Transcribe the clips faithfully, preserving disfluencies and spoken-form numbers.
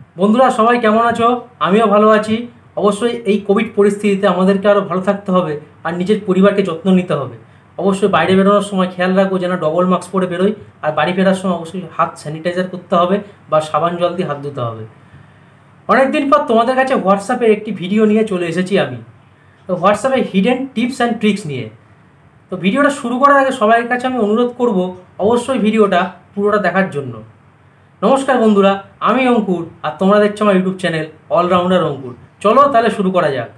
বন্ধুরা সবাই কেমন আছো? আমিও ভালো আছি। অবশ্যই এই কোভিড পরিস্থিতিতে আমাদেরকে আরও ভালো থাকতে হবে আর নিজের পরিবারকে যত্ন নিতে হবে। অবশ্যই বাইরে বেরোনোর সময় খেয়াল রাখবো যেন ডবল মাস্ক পরে বেরোই, আর বাড়ি ফেরার সময় অবশ্যই হাত স্যানিটাইজার করতে হবে বা সাবান জল দিয়ে হাত ধুতে হবে। অনেকদিন পর তোমাদের কাছে হোয়াটসঅ্যাপের একটি ভিডিও নিয়ে চলে এসেছি আমি। তো হোয়াটসঅ্যাপে হিডেন টিপস অ্যান্ড ট্রিক্স নিয়ে। তো ভিডিওটা শুরু করার আগে সবার কাছে আমি অনুরোধ করব অবশ্যই ভিডিওটা পুরোটা দেখার জন্য। নমস্কার বন্ধুরা, আমি অঙ্কুর আর তোমরা দেখছো আমার ইউটিউব চ্যানেল অলরাউন্ডার অঙ্কুর। চলো তাহলে শুরু করা যাক।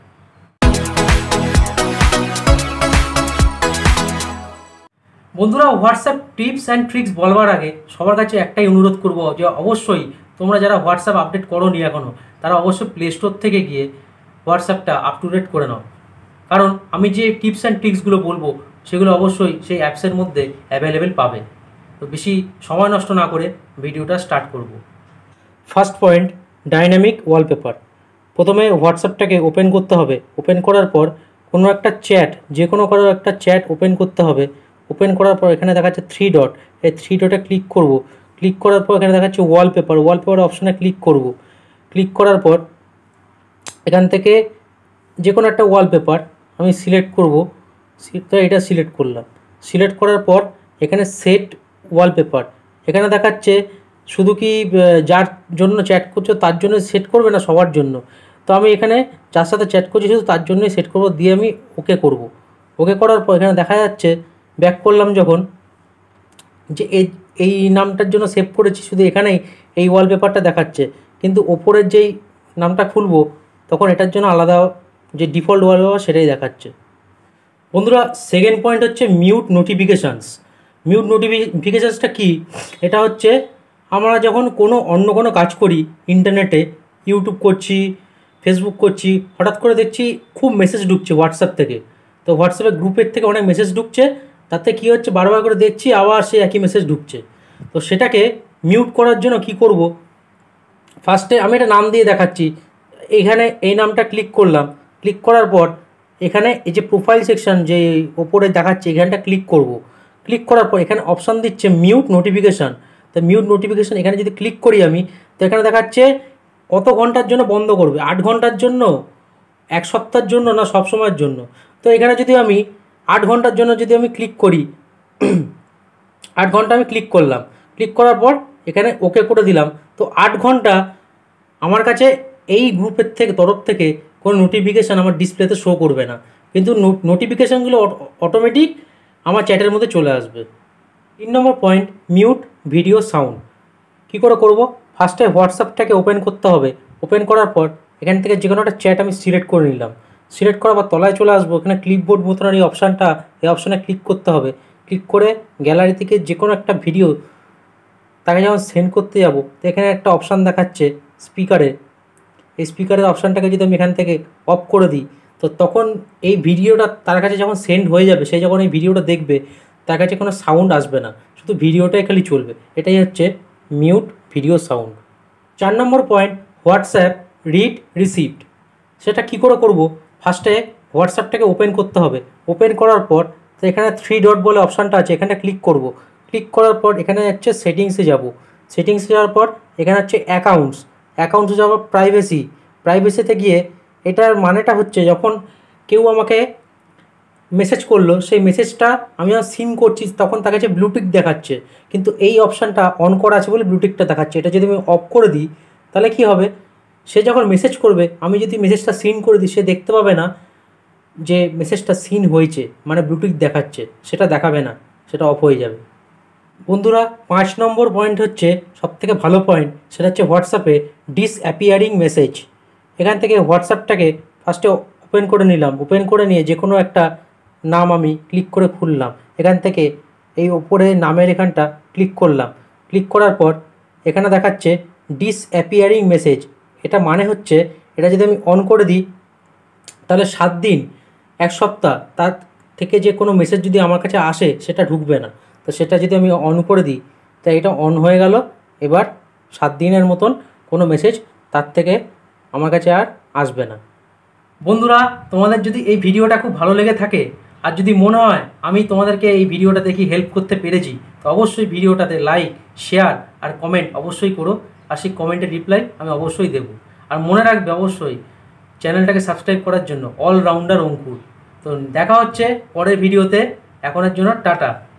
বন্ধুরা, হোয়াটসঅ্যাপ টিপস অ্যান্ড ট্রিক্স বলবার আগে সবার কাছে একটাই অনুরোধ করব যে অবশ্যই তোমরা যারা হোয়াটসঅ্যাপ আপডেট করো নি এখনও, তারা অবশ্যই প্লে স্টোর থেকে গিয়ে হোয়াটসঅ্যাপটা আপ টু ডেট করে নাও। কারণ আমি যে টিপস অ্যান্ড ট্রিক্সগুলো বলবো সেগুলো অবশ্যই সেই অ্যাপসের মধ্যে অ্যাভেলেবেল পাবে। তো বেশি সময় নষ্ট না করে ভিডিওটা স্টার্ট করব। First point, dynamic wallpaper. প্রথমে হোয়াটসঅ্যাপটাকে ওপেন করতে হবে। ওপেন করার পর কোনো একটা চ্যাট, যে কোনো কারো একটা চ্যাট ওপেন করতে হবে। ওপেন করার পর এখানে দেখাচ্ছে থ্রি ডট, এই থ্রি ডটে ক্লিক করব। ক্লিক করার পর এখানে দেখাচ্ছে ওয়ালপেপার, ওয়ালপেপার অপশানে ক্লিক করব। ক্লিক করার পর এখান থেকে যে কোনো একটা ওয়ালপেপার আমি সিলেক্ট করব। তো এটা সিলেক্ট করলাম। সিলেক্ট করার পর এখানে সেট ওয়ালপেপার, এখানে দেখাচ্ছে শুধু কি যার জন্য চ্যাট করছো তার জন্য সেট করবে না সবার জন্য। তো আমি এখানে যার সাথে চ্যাট করছি শুধু তার জন্যই সেট করব, দিয়ে আমি ওকে করব। ওকে করার পর এখানে দেখা যাচ্ছে ব্যাক করলাম যখন, যে এই এই নামটার জন্য সেভ করেছি শুধু এখানেই এই ওয়ালপেপারটা দেখাচ্ছে, কিন্তু ওপরের যেই নামটা খুলবো তখন এটার জন্য আলাদা যে ডিফল্ট ওয়ালপেপার সেটাই দেখাচ্ছে। বন্ধুরা, সেকেন্ড পয়েন্ট হচ্ছে মিউট নোটিফিকেশানস। মিউট নোটিফিকেশানসটা কি? এটা হচ্ছে আমরা যখন কোনো অন্য কোনো কাজ করি ইন্টারনেটে, ইউটিউব করছি, ফেসবুক করছি, হঠাৎ করে দেখছি খুব মেসেজ ঢুকছে হোয়াটসঅ্যাপ থেকে। তো হোয়াটসঅ্যাপের গ্রুপের থেকে অনেক মেসেজ ঢুকছে, তাতে কী হচ্ছে বারবার করে দেখছি আবার সেই একই মেসেজ ঢুকছে। তো সেটাকে মিউট করার জন্য কি করব, ফার্স্টে আমি একটা নাম দিয়ে দেখাচ্ছি। এখানে এই নামটা ক্লিক করলাম। ক্লিক করার পর এখানে এই যে প্রোফাইল সেকশন যে ওপরে দেখাচ্ছে এখানটা ক্লিক করব। ক্লিক করার পর এখানে অপশান দিচ্ছে মিউট নোটিফিকেশান। তো মিউট নোটিফিকেশান এখানে যদি ক্লিক করি আমি, তো এখানে দেখাচ্ছে কত ঘন্টার জন্য বন্ধ করবে, আট ঘন্টার জন্য, এক সপ্তাহের জন্য, না সব সময়ের জন্য। তো এখানে যদি আমি আট ঘন্টার জন্য যদি আমি ক্লিক করি, আট ঘন্টা আমি ক্লিক করলাম। ক্লিক করার পর এখানে ওকে করে দিলাম। তো আট ঘন্টা আমার কাছে এই গ্রুপের থেকে তরফ থেকে কোনো নোটিফিকেশান আমার ডিসপ্লেতে শো করবে না, কিন্তু নোটিফিকেশানগুলো অটোমেটিক আমার চ্যাটের মধ্যে চলে আসবে। তিন নম্বর পয়েন্ট, মিউট ভিডিও সাউন্ড। কী করে করব? ফার্স্টে হোয়াটসঅ্যাপটাকে ওপেন করতে হবে। ওপেন করার পর এখান থেকে যে কোনো একটা চ্যাট আমি সিলেক্ট করে নিলাম। সিলেক্ট করার পর তলায় চলে আসবো, এখানে ক্লিপবোর্ড মতনের এই অপশানটা, এই অপশানে ক্লিক করতে হবে। ক্লিক করে গ্যালারি থেকে যে কোনো একটা ভিডিও তাকে যখন সেন্ড করতে যাব, তো এখানে একটা অপশান দেখাচ্ছে স্পিকারের, এই স্পিকারের অপশানটাকে যদি আমি এখান থেকে অফ করে দিই, তো তখন এই ভিডিওটা তার কাছে যখন সেন্ড হয়ে যাবে, সে যখন এই ভিডিওটা দেখবে তার কাছে কোনো সাউন্ড আসবে না, শুধু ভিডিওটাই খালি চলবে। এটাই হচ্ছে মিউট ভিডিও সাউন্ড। চার নম্বর পয়েন্ট, হোয়াটসঅ্যাপ রিড রিসিপ্ট। সেটা কি করে করব? ফার্স্টে হোয়াটসঅ্যাপটাকে ওপেন করতে হবে। ওপেন করার পর তো এখানে থ্রি ডট বলে অপশানটা আছে, এখানে ক্লিক করব। ক্লিক করার পর এখানে হচ্ছে সেটিংসে যাব। সেটিংসে যাওয়ার পর এখানে হচ্ছে অ্যাকাউন্টস। অ্যাকাউন্টসে যাওয়ার পর প্রাইভেসি। প্রাইভেসিতে গিয়ে এটার মানেটা হচ্ছে যখন কেউ আমাকে মেসেজ করলো, সেই মেসেজটা আমি যখন সিন করছি তখন তার কাছে ব্লুটিক দেখাচ্ছে, কিন্তু এই অপশানটা অন করা আছে বলে ব্লুটিকটা দেখাচ্ছে। এটা যদি আমি অফ করে দিই তাহলে কি হবে, সে যখন মেসেজ করবে আমি যদি মেসেজটা সিন করে দিই, সে দেখতে পাবে না যে মেসেজটা সিন হয়েছে, মানে ব্লুটিক দেখাচ্ছে, সেটা দেখাবে না, সেটা অফ হয়ে যাবে। বন্ধুরা, পাঁচ নম্বর পয়েন্ট হচ্ছে সবথেকে ভালো পয়েন্ট, সেটা হচ্ছে হোয়াটসঅ্যাপে ডিসঅ্যাপিয়ারিং মেসেজ। এখান থেকে হোয়াটসঅ্যাপটাকে ফার্স্টে ওপেন করে নিলাম। ওপেন করে নিয়ে যে কোনো একটা নাম আমি ক্লিক করে খুললাম। এখান থেকে এই ওপরে নামের এখানটা ক্লিক করলাম। ক্লিক করার পর এখানে দেখাচ্ছে ডিসঅ্যাপিয়ারিং মেসেজ। এটা মানে হচ্ছে এটা যদি আমি অন করে দিই তাহলে সাত দিন, এক সপ্তাহ তার থেকে যে কোনো মেসেজ যদি আমার কাছে আসে সেটা ঢুকবে না। তো সেটা যদি আমি অন করে দিই, তাই এটা অন হয়ে গেল। এবার সাত দিনের মতন কোনো মেসেজ তার থেকে আমার কাছে আর আসবে না। বন্ধুরা, তোমাদের যদি এই ভিডিওটা খুব ভালো লেগে থাকে আর যদি মনে হয় আমি তোমাদেরকে এই ভিডিওটা দেখি হেল্প করতে পেরেছি, তো অবশ্যই ভিডিওটাতে লাইক, শেয়ার আর কমেন্ট অবশ্যই করো। আর সেই কমেন্টের রিপ্লাই আমি অবশ্যই দেবো। আর মনে রাখবে অবশ্যই চ্যানেলটাকে সাবস্ক্রাইব করার জন্য। অলরাউন্ডার অঙ্কুর। তো দেখা হচ্ছে পরের ভিডিওতে, এখনের জন্য টাটা।